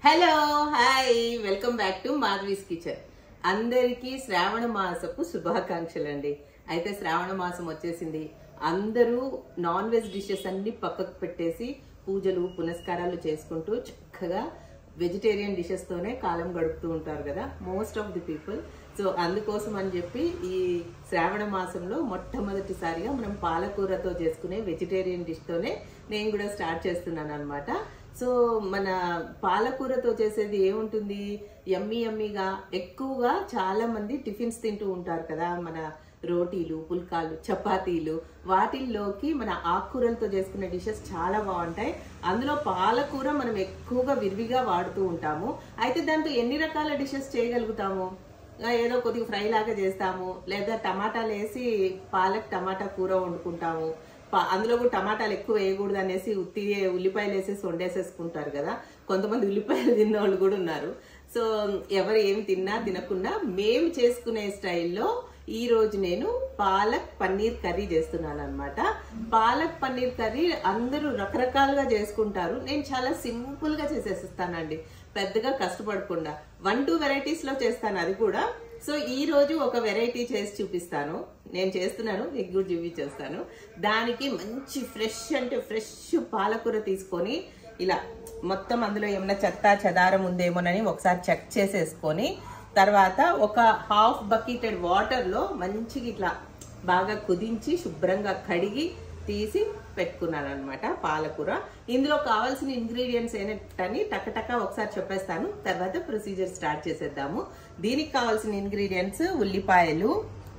Hello hi welcome back to Madhavi's kitchen. అందరికీ శ్రావణ మాసపు శుభాకాంక్షలు అండి. అయితే శ్రావణ మాసం వచ్చేసింది. అందరూ నాన్ వెజ్ డిషెస్ అన్ని పక్కకు పెట్టేసి పూజలు పునస్కారాలు చేసుకుంటూ చక్కగా వెజిటేరియన్ డిషెస్ తోనే కాలం గడుపుతూ ఉంటారు కదా most of the people. So అందుకోసం అని చెప్పి ఈ శ్రావణ మాసంలో మొట్టమొదటిసారిగా మనం పాలకూరతో చేసుకునే వెజిటేరియన్ డిష్ తోనే నేను కూడా స్టార్ట్ చేస్తున్నాను అనమాట. సో మన పాలకూరతో చేసేది ఏముంటుంది, యమ్మీ యమ్మీగా ఎక్కువగా చాలా మంది టిఫిన్స్ తింటూ ఉంటారు కదా, మన రోటీలు పుల్కాలు చపాతీలు, వాటిల్లోకి మన ఆకుకూరలతో చేసుకునే డిషెస్ చాలా బాగుంటాయి. అందులో పాలకూర మనం ఎక్కువగా విరివిగా వాడుతూ ఉంటాము. అయితే దాంతో ఎన్ని రకాల డిషెస్ చేయగలుగుతాము, ఏదో కొద్దిగా ఫ్రై లాగా చేస్తాము, లేదా టమాటాలు వేసి పాలక్ టమాటా కూర వండుకుంటాము. అందులో కూడా టమాటాలు ఎక్కువ వేయకూడదు అనేసి ఉత్తి ఉల్లిపాయలు వేసేసి వండేసేసుకుంటారు కదా, కొంతమంది ఉల్లిపాయలు తిన్న వాళ్ళు కూడా ఉన్నారు. సో ఎవరు ఏమి తిన్నా తినకుండా మేము చేసుకునే స్టైల్లో ఈ రోజు నేను పాలక్ పన్నీర్ కర్రీ చేస్తున్నాను అనమాట. పాలక్ పన్నీర్ కర్రీ అందరూ రకరకాలుగా చేసుకుంటారు, నేను చాలా సింపుల్ గా చేసేస్తానండి, పెద్దగా కష్టపడకుండా 1-2 వెరైటీస్ లో చేస్తాను అది కూడా. సో ఈ రోజు ఒక వెరైటీ చేసి చూపిస్తాను, నేను చేస్తున్నాను, మీకు కూడా చూపించేస్తాను. దానికి మంచి ఫ్రెష్ అంటే ఫ్రెష్ పాలకూర తీసుకొని ఇలా మొత్తం అందులో ఏమైనా చెత్త చెదారం ఉందేమోనని ఒకసారి చెక్ చేసేసుకొని, తర్వాత ఒక హాఫ్ బకెటెడ్ వాటర్ లో మంచిగా ఇట్లా బాగా కుదించి శుభ్రంగా కడిగి తీసి పెట్టుకున్నాను అనమాట పాలకూర. ఇందులో కావాల్సిన ఇంగ్రీడియంట్స్ ఏంటని టకటక ఒకసారి చెప్పేస్తాను, తర్వాత ప్రొసీజర్ స్టార్ట్ చేసేద్దాము. దీనికి కావాల్సిన ఇంగ్రీడియంట్స్ ఉల్లిపాయలు,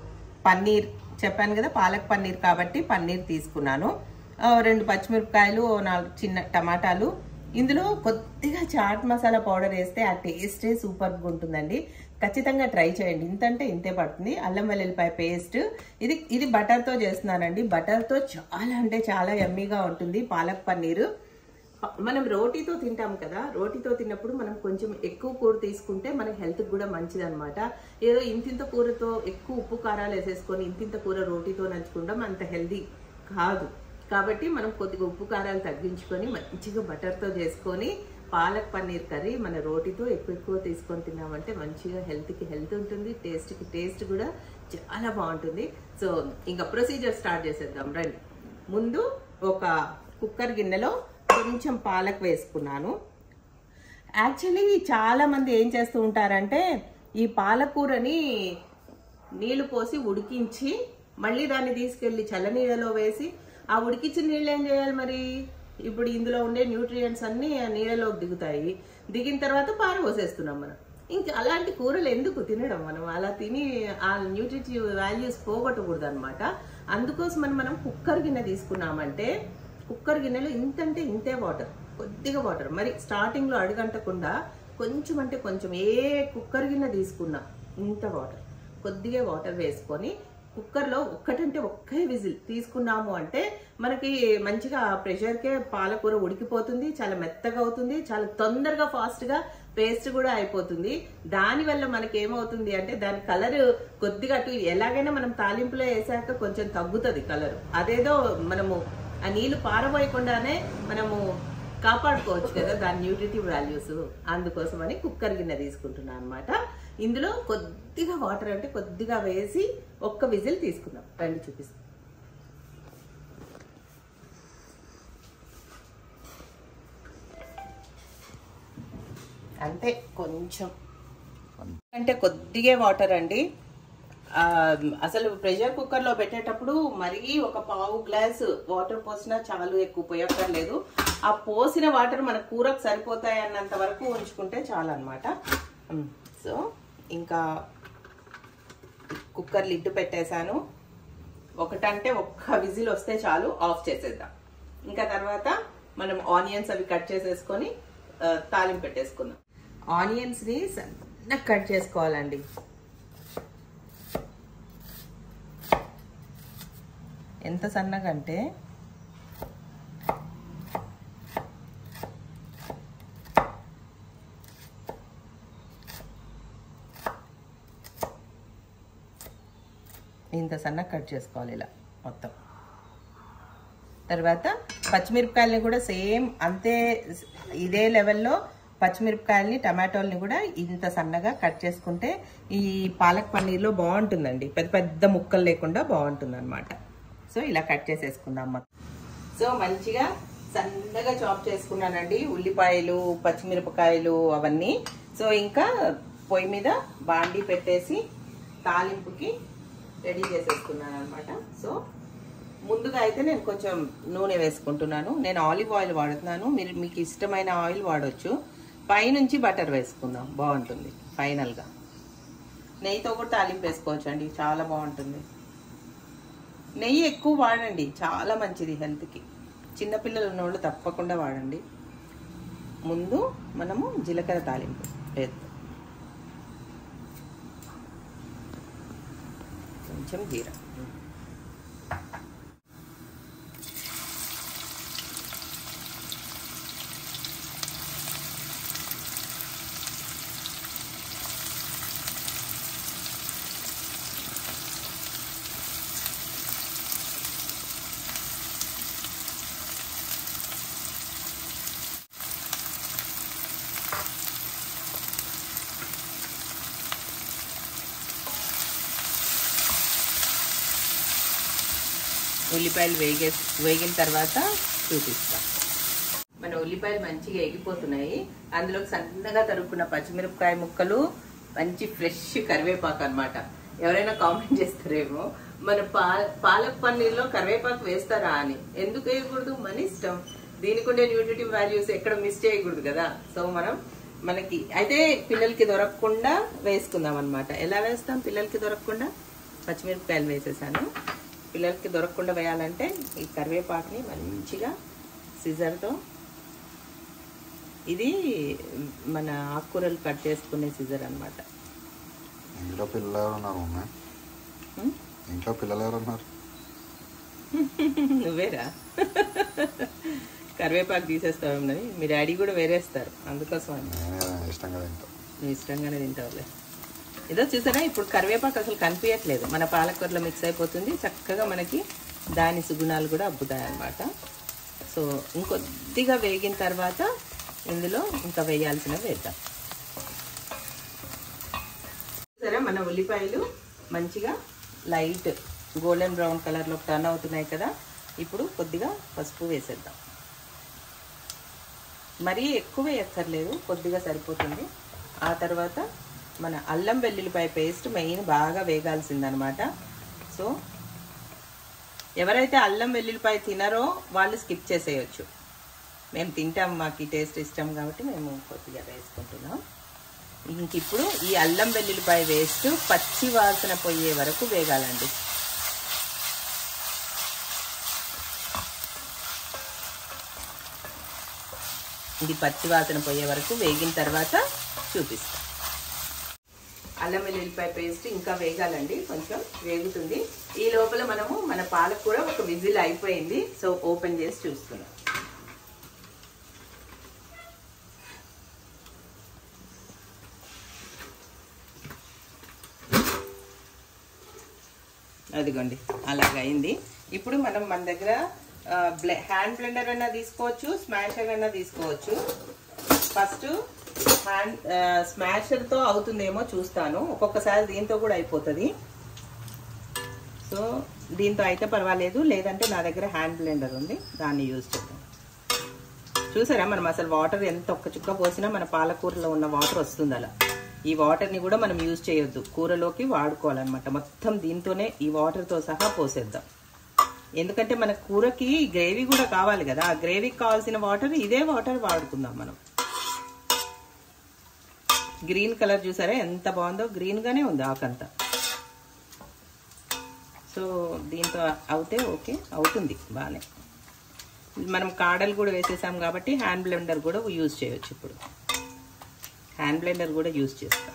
పన్నీర్ చెప్పాను కదా పాలక్ పన్నీర్ కాబట్టి పన్నీర్ తీసుకున్నాను, 2 పచ్చిమిరపకాయలు, 4 చిన్న టమాటాలు. ఇందులో కొద్దిగా చాట్ మసాలా పౌడర్ వేస్తే ఆ టేస్టే సూపర్గా ఉంటుందండి, ఖచ్చితంగా ట్రై చేయండి. ఇంతంటే ఇంతే పడుతుంది. అల్లం వెల్లుల్లిపాయ పేస్ట్, ఇది బటర్తో చేస్తున్నానండి. బటర్తో చాలా అంటే చాలా యమ్మీగా ఉంటుంది పాలక్ పన్నీరు. మనం రోటీతో తింటాం కదా, రోటీతో తిన్నప్పుడు మనం కొంచెం ఎక్కువ కూర తీసుకుంటే మన హెల్త్కి కూడా మంచిది అనమాట. ఏదో ఇంతింత కూరతో ఎక్కువ ఉప్పు కారాలు వేసేసుకొని ఇంతింత కూర రోటీతో నంచుకుంటాం, అంత హెల్దీ కాదు. కాబట్టి మనం కొద్దిగా ఉప్పు కారాలు తగ్గించుకొని మంచిగా బటర్తో చేసుకొని పాలక్ పన్నీర్ కర్రీ మన రోటీతో ఎక్కువ తీసుకొని తిన్నామంటే మంచిగా హెల్త్కి హెల్త్ ఉంటుంది, టేస్ట్కి టేస్ట్ కూడా చాలా బాగుంటుంది. సో ఇంకా ప్రొసీజర్ స్టార్ట్ చేసేద్దాం రండి. ముందు ఒక కుక్కర్ గిన్నెలో కొంచెం పాలక్ వేసుకున్నాను. యాక్చువల్లీ చాలా మంది ఏం చేస్తూ ఉంటారంటే ఈ పాలకూరని నీళ్లు పోసి ఉడికించి మళ్ళీ దాన్ని తీసుకెళ్లి చల్లనీళ్ళలో వేసి, ఆ ఉడికించిన నీళ్ళు ఏం చేయాలి మరి, ఇప్పుడు ఇందులో ఉండే న్యూట్రియంట్స్ అన్ని నీళ్ళలోకి దిగుతాయి, దిగిన తర్వాత పారబోసేస్తున్నాం మనం. ఇంకా అలాంటి కూరలు ఎందుకు తినడం, మనం అలా తిని ఆ న్యూట్రిటివ్ వాల్యూస్ పోగొట్టకూడదు అనమాట. అందుకోసమని మనం కుక్కర్ గిన్నె తీసుకున్నామంటే కుక్కర్ గిన్నెలో ఇంతంటే ఇంతే వాటర్, కొద్దిగా వాటర్, మరి స్టార్టింగ్ లో అడుగంటకుండా కొంచెం అంటే కొంచెం, ఏ కుక్కర్ గిన్నె తీసుకున్నా ఇంత వాటర్, కొద్దిగా వాటర్ వేసుకొని కుక్కర్లో ఒక్కటంటే ఒక్కే విజిల్ తీసుకున్నాము అంటే మనకి మంచిగా ప్రెషర్కే పాలకూర ఉడికిపోతుంది, చాలా మెత్తగా అవుతుంది, చాలా తొందరగా ఫాస్ట్గా పేస్ట్ కూడా అయిపోతుంది. దానివల్ల మనకి ఏమవుతుంది అంటే దాని కలర్ కొద్దిగా అటు ఎలాగైనా మనం తాలింపులో వేసాక కొంచెం తగ్గుతుంది కలర్, అదేదో మనము ఆ నీళ్లు పారబోయకుండానే మనము కాపాడుకోవచ్చు కదా దాని న్యూట్రిటివ్ వాల్యూస్. అందుకోసమని కుక్కర్ గిన్నె తీసుకుంటున్నాను అనమాట. ఇందులో కొద్దిగా వాటర్ అంటే కొద్దిగా వేసి ఒక్క విజిల్ తీసుకుందాం రండి చూపిస్తాం. అంతే, కొంచెం అంటే కొద్దిగా వాటర్ అండి. అసలు ప్రెషర్ కుక్కర్ లో పెట్టేటప్పుడు మరీ ఒక పావు గ్లాస్ వాటర్ పోసినా చాలు, ఎక్కువ పోయక్కర్లేదు. ఆ పోసిన వాటర్ మన కూరకు సరిపోతాయి అన్నంత వరకు ఉంచుకుంటే చాలు అనమాట. సో ఇంకా కుక్కర్ లిడ్ పెట్టేశాను, ఒకటంటే ఒక్క విజిల్ వస్తే చాలు, ఆఫ్ చేసేద్దాం. ఇంకా తర్వాత మనం ఆనియన్స్ అవి కట్ చేసేసుకొని తాలింపు పెట్టేసుకుందాం. ఆనియన్స్ ని సన్నగా కట్ చేసుకోవాలండి. ఎంత సన్నగా అంటే ఇంత సన్నగా కట్ చేసుకోవాలి ఇలా మొత్తం. తర్వాత పచ్చిమిరపకాయలని కూడా సేమ్ అంతే ఇదే లెవెల్లో పచ్చిమిరపకాయల్ని టమాటోల్ని కూడా ఇంత సన్నగా కట్ చేసుకుంటే ఈ పాలక్ పన్నీర్లో బాగుంటుందండి. పెద్ద పెద్ద ముక్కలు లేకుండా బాగుంటుంది అనమాట. సో ఇలా కట్ చేసేసుకుందాం. సో మంచిగా సన్నగా చాప్ చేసుకున్నానండి ఉల్లిపాయలు, పచ్చిమిరపకాయలు అవన్నీ. సో ఇంకా పొయ్యి మీద బాండీ పెట్టేసి తాలింపుకి రెడీ చేసేసుకున్నాను అనమాట. సో ముందుగా అయితే నేను కొంచెం నూనె వేసుకుంటున్నాను. నేను ఆలివ్ ఆయిల్ వాడుతున్నాను. మీకు ఇష్టమైన ఆయిల్ వాడచ్చు. పైనుంచి బటర్ వేసుకుందాం, బాగుంటుంది. ఫైనల్గా నెయ్యితో కూడా తాలింపు వేసుకోవచ్చు అండి, చాలా బాగుంటుంది. నెయ్యి ఎక్కువ వాడండి, చాలా మంచిది హెల్త్కి. చిన్నపిల్లలు ఉన్నోళ్ళు తప్పకుండా వాడండి. ముందు మనము జీలకర్ర తాలింపు వేద్దాం. కొంచెం జీరా, ఉల్లిపాయలు వేగిన తర్వాత చూపిస్తాం. మన ఉల్లిపాయలు మంచిగా ఎగిపోతున్నాయి. అందులోకి సన్నగా తరుక్కున్న పచ్చిమిరపకాయ ముక్కలు, మంచి ఫ్రెష్ కరివేపాకు అన్నమాట. ఎవరైనా కామెంట్ చేస్తారేమో మన పాలక్ పన్నీర్లో కరివేపాకు వేస్తారా అని. ఎందుకు వేయకూడదు, మన ఇష్టం. దీనికి ఉండే న్యూట్రిటివ్ వాల్యూస్ ఎక్కడ మిస్ చేయకూడదు కదా. సో మనకి అయితే పిల్లలకి దొరకకుండా వేసుకుందాం అనమాట. ఎలా వేస్తాం పిల్లలకి దొరకకుండా? పచ్చిమిరపకాయలు వేసేసాను. పిల్లలకి దొరకకుండా వేయాలంటే ఈ కరివేపాకుని మంచిగా సిజర్తో, ఇది మన ఆకుకూరలు కట్ చేసుకునే సిజర్ అనమాట. ఇంట్లో పిల్లలు ఎవరున్నారు? ఇంట్లో పిల్లలు ఎవరున్నారు? నువ్వేరా కరివేపాకు తీసేస్తావేమని. మీ డాడీ కూడా వేరేస్తారు, అందుకోసం అని. ఇష్టంగా తింటావు? నువ్వు ఇష్టంగానే తింటావులే. ఏదో చూసారా, ఇప్పుడు కరివేపాకు అసలు కనిపించట్లేదు, మన పాలకూరలో మిక్స్ అయిపోతుంది. చక్కగా మనకి దాని సుగుణాలు కూడా అబ్బుతాయి అన్నమాట. సో ఇంకొద్దిగా వేగిన తర్వాత ఇందులో ఇంకా వేయాల్సినవి వేద్దాం. సరే, మన ఉల్లిపాయలు మంచిగా లైట్ గోల్డెన్ బ్రౌన్ కలర్లో టర్న్ అవుతున్నాయి కదా. ఇప్పుడు కొద్దిగా పసుపు వేసేద్దాం. మరీ ఎక్కువ వేయక్కర్లేదు, కొద్దిగా సరిపోతుంది. ఆ తర్వాత మన అల్లం వెల్లుల్లిపాయ పేస్ట్ మెయిన్ బాగా వేగాల్సిందనమాట. సో ఎవరైతే అల్లం వెల్లుల్లిపాయ తినరో వాళ్ళు స్కిప్ చేసేయచ్చు. మేము తింటాం, మాకు ఈ టేస్ట్ ఇష్టం కాబట్టి మేము కొద్దిగా వేసుకుంటున్నాం. ఇంక ఇప్పుడు ఈ అల్లం వెల్లుల్లిపాయ పేస్ట్ పచ్చి వాసన పోయే వరకు వేగాలండి. ఇది పచ్చి వాసన పోయే వరకు వేగిన తర్వాత చూపిస్తాం. అల్లం వెల్లుల్లిపాయ పేస్ట్ ఇంకా వేగాలండి, కొంచెం వేగుతుంది. ఈ లోపల మనము మన పాలకూర ఒక విజిల్ అయిపోయింది. సో ఓపెన్ చేసి చూస్తున్నాం. అదిగోండి అలాగైంది. ఇప్పుడు మన దగ్గర హ్యాండ్ బ్లెండర్ అన్నా తీసుకోవచ్చు, స్మాషర్ అన్నా తీసుకోవచ్చు. ఫస్ట్ స్మాషర్తో అవుతుందేమో చూస్తాను, ఒక్కొక్కసారి దీంతో కూడా అయిపోతుంది. సో దీంతో అయితే పర్వాలేదు, లేదంటే నా దగ్గర హ్యాండ్ బ్లెండర్ ఉంది, దాన్ని యూజ్ చేద్దాం. చూసారా, మనం అసలు వాటర్ ఎంత ఒక్క చుక్క పోసినా మన పాలకూరలో ఉన్న వాటర్ వస్తుంది. అలా ఈ వాటర్ని కూడా మనం యూజ్ చేయొద్దు, కూరలోకి వాడుకోవాలన్నమాట. మొత్తం దీంతోనే ఈ వాటర్తో సహా పోసేద్దాం. ఎందుకంటే మన కూరకి గ్రేవీ కూడా కావాలి కదా, ఆ గ్రేవీకి కావాల్సిన వాటర్ ఇదే వాటర్ వాడుకుందాం మనం. గ్రీన్ కలర్ చూసారా ఎంత బాగుందో, గ్రీన్ గానే ఉంది ఆకంతా. సో దీంతో అవుతే ఓకే, అవుతుంది బాగానే. మనం కాడలు కూడా వేసేసాం కాబట్టి హ్యాండ్ బ్లెండర్ కూడా యూజ్ చేయొచ్చు. ఇప్పుడు హ్యాండ్ బ్లెండర్ కూడా యూజ్ చేస్తాం.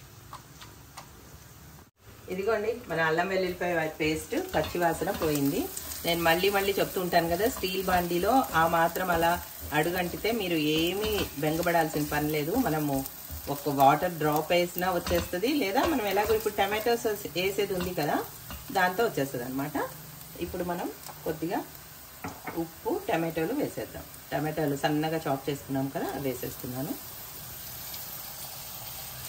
ఇదిగోండి మన అల్లం వెల్లుల్లిపాయ పేస్ట్ పచ్చివాసన పోయింది. నేను మళ్ళీ చెప్తూ ఉంటాను కదా, స్టీల్ బాండీలో ఆ మాత్రం అలా అడుగంటితే మీరు ఏమీ బెంగపడాల్సిన పని లేదు. మనము ఒక వాటర్ డ్రాప్ వేసినా వచ్చేస్తుంది, లేదా మనం ఎలాగో ఇప్పుడు టమాటోస్ వేసేది ఉంది కదా, దాంతో వచ్చేస్తుంది అనమాట. ఇప్పుడు మనం కొద్దిగా ఉప్పు, టమాటోలు వేసేద్దాం. టమాటోలు సన్నగా చాప్ చేసుకున్నాం కదా, వేసేస్తున్నాను.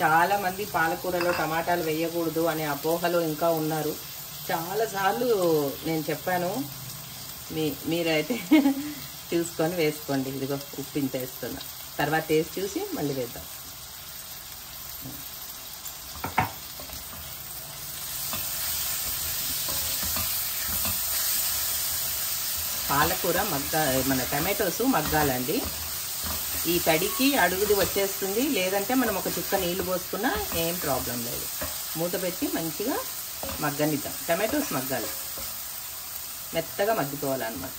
చాలా మంది పాలకూరలో టమాటాలు వేయకూడదు అనే అపోహలో ఇంకా ఉన్నారు. చాలాసార్లు నేను చెప్పాను, మీరైతే చూసుకొని వేసుకోండి. ఇదిగో ఉప్పు ఇంత వేస్తున్నా, తర్వాత టేస్ట్ చూసి మళ్ళీ వేద్దాం. పాలకూర మన టమాటోస్ మగ్గాలండి. ఈ తడికి అడుగుది వచ్చేస్తుంది, లేదంటే మనం ఒక చుక్క నీళ్లు పోసుకున్నా ఏం ప్రాబ్లం లేదు. మూత పెట్టి మంచిగా మగ్గనిద్దాం. టమాటోస్ మగ్గాలి, మెత్తగా మగ్గిపోవాలన్నమాట.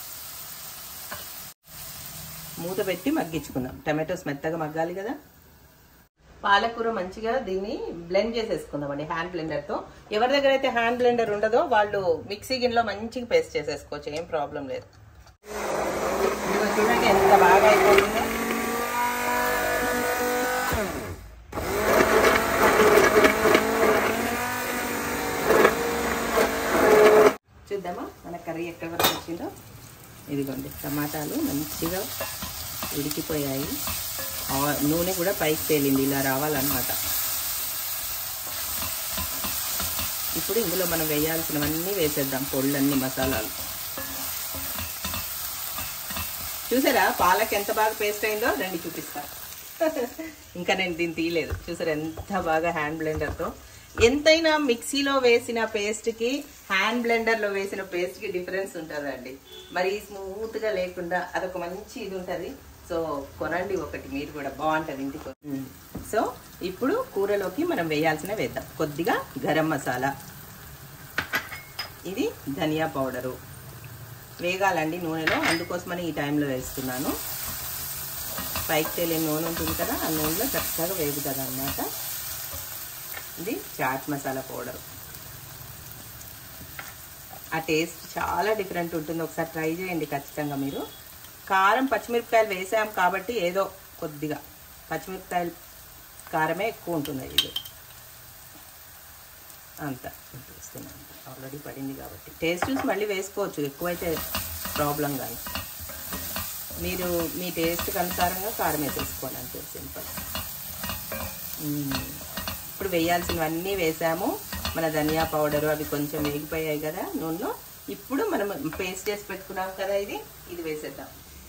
మూత పెట్టి మగ్గించుకుందాం. టమాటోస్ మెత్తగా మగ్గాలి కదా. పాలకూర మంచిగా దీన్ని బ్లెండ్ చేసేసుకుందామండి హ్యాండ్ బ్లెండర్తో. ఎవరి దగ్గర అయితే హ్యాండ్ బ్లెండర్ ఉండదో వాళ్ళు మిక్సీ గిన్నెలో మంచిగా పేస్ట్ చేసేసుకోవచ్చు, ఏం ప్రాబ్లం లేదు. చూడండి ఎంత బాగా అయిపోతుందో. చూద్దామా మన కర్రీ ఎక్కడి వరకు వచ్చిందో. ఇదిగోండి టమాటాలు మంచిగా ఉడికిపోయాయి, నూనె కూడా పైకి తేలింది, ఇలా రావాలన్నమాట. ఇప్పుడు ఇందులో మనం వేయాల్సినవన్నీ వేసేద్దాం, పొళ్ళన్నీ మసాలాలు. చూసారా పాలక్ ఎంత బాగా పేస్ట్ అయిందో, రండి చూపిస్తా. ఇంకా నేను దీన్ని తీయలేదు. చూసారా ఎంత బాగా హ్యాండ్ బ్లెండర్తో. ఎంతైనా మిక్సీలో వేసిన పేస్ట్కి హ్యాండ్ బ్లెండర్లో వేసిన పేస్ట్కి డిఫరెన్స్ ఉంటుందండి. మరి స్మూత్గా లేకుండా అదొక మంచి ఇది ఉంటుంది. సో కొనండి ఒకటి, మీరు కూడా బాగుంటుంది ఇంటికి. సో ఇప్పుడు కూరలోకి మనం వేయాల్సిన వేద్దాం. కొద్దిగా గరం మసాలా, ఇది ధనియా పౌడరు వేగాలండి నూనెలో, అందుకోసమని ఈ టైంలో వేస్తున్నాను. పైకి తేలిన నూనె ఉంటుంది కదా, ఆ నూనెలో చక్కగా వేగుతుంది అన్నమాట. ఇది చాట్ మసాలా పౌడర్. ఆ టేస్ట్ చాలా డిఫరెంట్ ఉంటుంది, ఒకసారి ట్రై చేయండి ఖచ్చితంగా మీరు. కారం పచ్చిమిరపకాయలు వేసాం కాబట్టి ఏదో కొద్దిగా పచ్చిమిరపకాయలు కారమే ఎక్కువ ఉంటుంది. ఇది అంతా వేస్తున్నాను, ఆల్రెడీ పడింది కాబట్టి. టేస్ట్ చూసి మళ్ళీ వేసుకోవచ్చు, ఎక్కువైతే ప్రాబ్లం కాదు. మీరు మీ టేస్ట్కి అనుసారంగా కారం వేసేసుకోండి, అంతే సింపుల్. ఇప్పుడు వేయాల్సినవన్నీ వేసాము. మన ధనియా పౌడరు అవి కొంచెం వేగిపోయాయి కదా నూనెలో. ఇప్పుడు మనం పేస్ట్ చేసి పెట్టుకున్నాం కదా, ఇది వేసేద్దాం.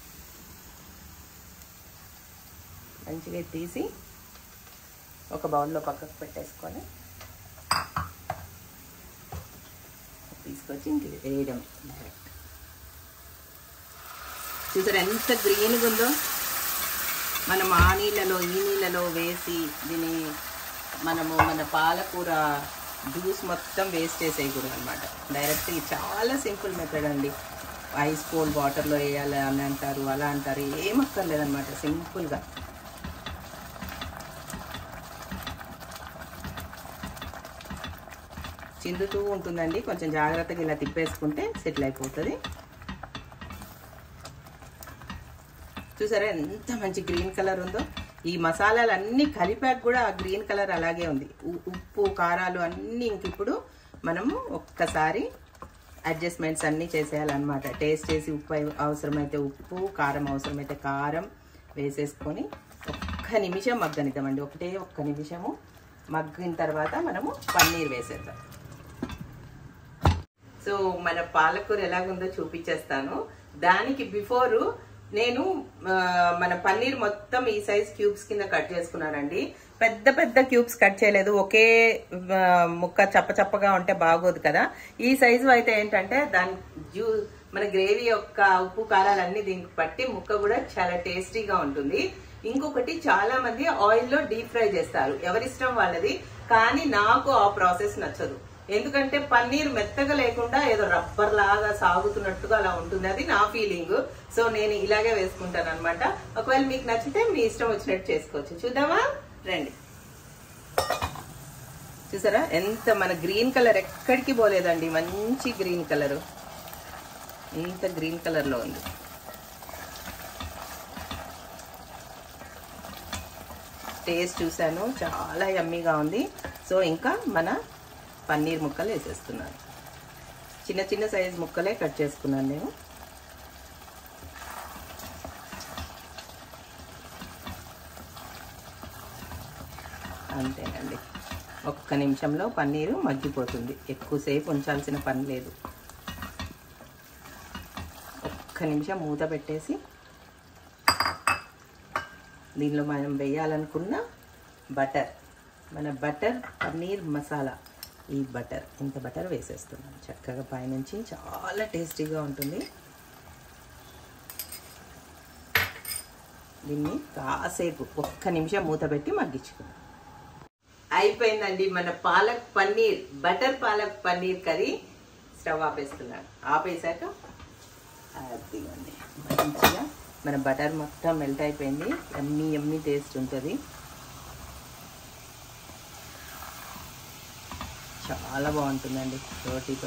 మంచిగా తీసి ఒక బౌల్లో పక్కకు పెట్టేసుకొని తీసుకొచ్చి ఇంక వేయడం డైరెక్ట్. చూసారు ఎంత గ్రీన్గా ఉందో. మనం ఆ నీళ్ళలో ఈ నీళ్ళలో వేసి దీన్ని మన పాలకూర జ్యూస్ మొత్తం వేస్ట్ చేసేయకూడదు అనమాట. డైరెక్ట్ ఇది చాలా సింపుల్ మెథడ్ అండి. ఐస్ కోల్డ్ వాటర్లో వేయాలి అని అంటారు, అలా అంటారు, ఏమక్కర్లేదన్నమాట, సింపుల్గా. చిందుతూ ఉంటుందండి, కొంచెం జాగ్రత్తగా ఇలా తిప్పేసుకుంటే సెటిల్ అయిపోతుంది. చూసారా ఎంత మంచి గ్రీన్ కలర్ ఉందో. ఈ మసాలాలు అన్నీ కలిపాక కూడా ఆ గ్రీన్ కలర్ అలాగే ఉంది. ఉప్పు కారాలు అన్నీ ఇంక ఇప్పుడు మనము ఒక్కసారి అడ్జస్ట్మెంట్స్ అన్నీ చేసేయాలన్నమాట. టేస్ట్ చేసి ఉప్పు అవసరమైతే ఉప్పు, కారం అవసరమైతే కారం వేసేసుకొని ఒక్క నిమిషం మగ్గనిద్దామండి. ఒక్క నిమిషము మగ్గిన తర్వాత మనము పన్నీర్ వేసేద్దాం. సో మన పాలకూర ఎలాగుందో చూపించేస్తాను. దానికి బిఫోరు నేను మన పన్నీర్ మొత్తం ఈ సైజ్ క్యూబ్స్ కింద కట్ చేసుకున్నానండి. పెద్ద పెద్ద క్యూబ్స్ కట్ చేయలేదు, ఒకే ముక్క చప్పగా ఉంటే బాగోదు కదా. ఈ సైజు అయితే ఏంటంటే మన గ్రేవీ యొక్క ఉప్పు కారాలన్నీ దీనికి పట్టి ముక్క కూడా చాలా టేస్టీగా ఉంటుంది. ఇంకొకటి చాలా మంది ఆయిల్లో డీప్ ఫ్రై చేస్తారు, ఎవరిష్టం వాళ్ళది. కానీ నాకు ఆ ప్రాసెస్ నచ్చదు. ఎందుకంటే పన్నీర్ మెత్తగా లేకుండా ఏదో రబ్బర్ లాగా సాగుతున్నట్టుగా అలా ఉంటుంది, అది నా ఫీలింగ్. సో నేను ఇలాగే వేసుకుంటాను అనమాట. ఒకవేళ మీకు నచ్చితే మీ ఇష్టం వచ్చినట్టు చేసుకోవచ్చు. చూద్దామా రండి. చూసారా ఎంత మన గ్రీన్ కలర్ ఎక్కడికి పోలేదండి, మంచి గ్రీన్ కలర్, ఇంత గ్రీన్ కలర్ లో ఉంది. టేస్ట్ చూసాను, చాలా యమ్మీగా ఉంది. సో ఇంకా మన పన్నీర్ ముక్కలు వేసేస్తున్నాను. చిన్న చిన్న సైజ్ ముక్కలే కట్ చేసుకున్నాను నేను. అంతేనండి, ఒక్క నిమిషంలో పన్నీరు మగ్గిపోతుంది. ఎక్కువసేపు ఉంచాల్సిన పని లేదు. ఒక్క నిమిషం మూత పెట్టేసి దీనిలో మనం వేయాలనుకున్న బటర్, మన బటర్ పన్నీర్ మసాలా, ఈ బటర్, ఇంత బటర్ వేసేస్తున్నాం చక్కగా పైనుంచి. చాలా టేస్టీగా ఉంటుంది. దీన్ని కాసేపు ఒక్క నిమిషం మూత పెట్టి మగ్గించుకుందాం. అయిపోయిందండి మన palak paneer, butter palak paneer curry. Stove ఆపేస్తున్నాను. ఆపేసాక అదిగోండి మంచిగా మన బటర్ మొత్తం మెల్ట్ అయిపోయింది. ఎమ్మీ ఎమ్మీ టేస్ట్ ఉంటుంది. చాలా బాగుంటుందండి రోటీతో.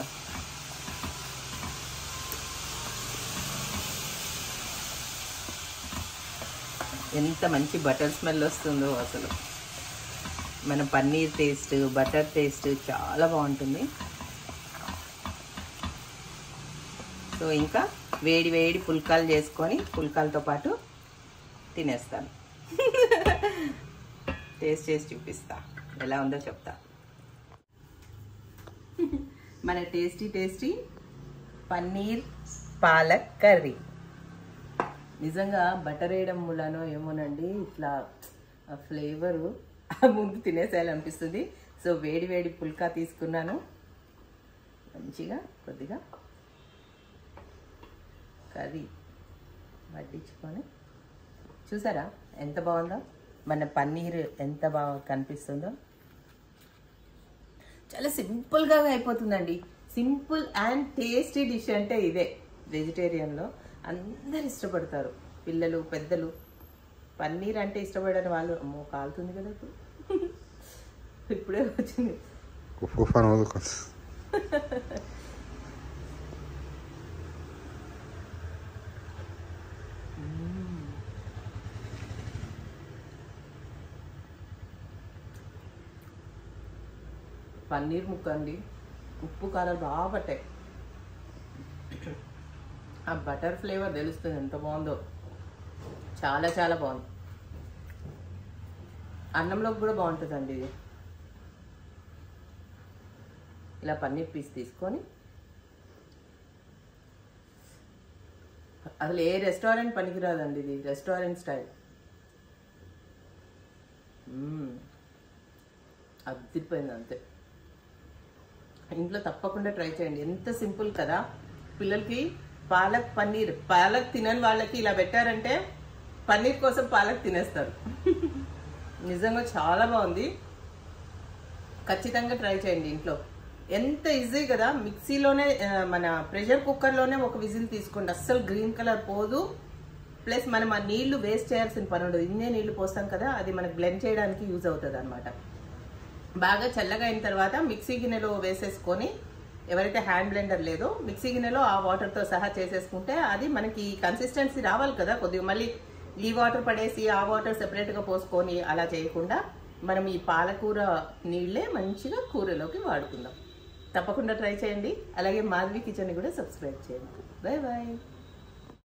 ఎంత మంచి బటర్ స్మెల్ వస్తుందో అసలు. మన పన్నీర్ టేస్ట్, బటర్ టేస్ట్ చాలా బాగుంటుంది. సో ఇంకా వేడి వేడి పుల్కాలు చేసుకొని పుల్కాలతో పాటు తినేస్తాను. టేస్ట్ చేసి చూపిస్తా, ఎలా ఉందో చెప్తా. మన tasty tasty paneer palak curry. నిజంగా బటర్ వేయడం మూలనో ఏమోనండి ఇట్లా ఫ్లేవరు ముందు తినేసేయాలనిపిస్తుంది. సో వేడి వేడి పుల్కా తీసుకున్నాను. మంచిగా కొద్దిగా కర్రీ వడ్డించుకొని, చూసారా ఎంత బాగుందో, మన పన్నీర్ ఎంత బాగా కనిపిస్తుందో. చాలా సింపుల్గా అయిపోతుందండి. సింపుల్ అండ్ టేస్టీ డిష్ అంటే ఇదే. వెజిటేరియన్లో అందరు ఇష్టపడతారు, పిల్లలు పెద్దలు. పన్నీర్ అంటే ఇష్టపడని వాళ్ళు అమ్మో కాలుతుంది కదా ఇప్పుడు. ఇప్పుడే వచ్చింది. పన్నీర్ ముక్క అండి, ఉప్పు కారాలు బాగా పట్టాయి. ఆ బటర్ ఫ్లేవర్ తెలుస్తుంది ఎంత బాగుందో. చాలా చాలా బాగుంది. అన్నంలోకి కూడా బాగుంటుందండి ఇది. ఇలా పన్నీర్ పీస్ తీసుకొని అసలు ఏ రెస్టారెంట్ పనికిరాదండి ఇది, రెస్టారెంట్ స్టైల్. అదిరిపోయింది అంతే. ఇంట్లో తప్పకుండా ట్రై చేయండి. ఎంత సింపుల్ కదా. పిల్లలకి పాలక్ పన్నీర్, పాలక్ తినని వాళ్ళకి ఇలా పెట్టారంటే పన్నీర్ కోసం పాలక్ తినేస్తారు. నిజంగా చాలా బాగుంది. ఖచ్చితంగా ట్రై చేయండి ఇంట్లో. ఎంత ఈజీ కదా. మిక్సీలోనే మన ప్రెషర్ కుక్కర్లోనే ఒక విజిల్ తీసుకోండి. అస్సలు గ్రీన్ కలర్ పోదు. ప్లస్ మనం ఆ నీళ్లు వేస్ట్ చేయాల్సిన పని ఉండదు. ఇన్నే నీళ్లు పోస్తాం కదా, అది మనకు బ్లెండ్ చేయడానికి యూజ్ అవుతుంది అనమాట. బాగా చల్లగా అయిన తర్వాత మిక్సీ గిన్నెలో వేసేసుకొని, ఎవరైతే హ్యాండ్ బ్లెండర్ లేదో మిక్సీ గిన్నెలో ఆ వాటర్తో సహా చేసేసుకుంటే అది మనకి కన్సిస్టెన్సీ రావాలి కదా కొద్దిగా. మళ్ళీ ఈ వాటర్ పడేసి ఆ వాటర్ సెపరేట్గా పోసుకొని అలా చేయకుండా మనం ఈ పాలకూర నీళ్ళే మంచిగా కూరలోకి వాడుకుందాం. తప్పకుండా ట్రై చేయండి. అలాగే మాధవి కిచెన్ కూడా సబ్స్క్రైబ్ చేయండి. Bye bye.